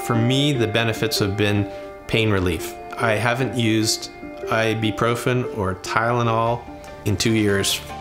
For me, the benefits have been pain relief. I haven't used ibuprofen or Tylenol in 2 years.